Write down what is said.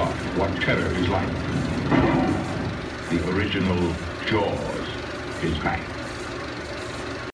forgot what terror is like. The original Jaws is back.